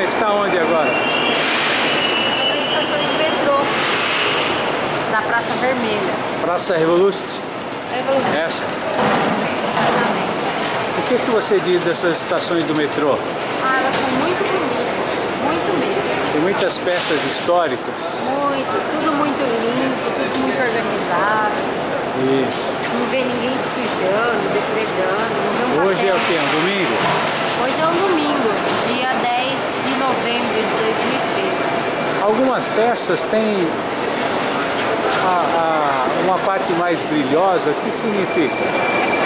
está onde agora? Na estação de metrô da Praça Vermelha. Praça Revolution? Essa? Exatamente. O que você diz dessas estações do metrô? Ah, elas são muito bonitas, muito mesmo. Tem muitas peças históricas. Muito, tudo muito limpo, tudo muito organizado. Isso. Não vê ninguém sujando, depredando, não vê um Hoje é o papel. quê? Um domingo? Hoje é um domingo, dia 10 de novembro de 2013. Algumas peças têm uma parte mais brilhosa. O que significa?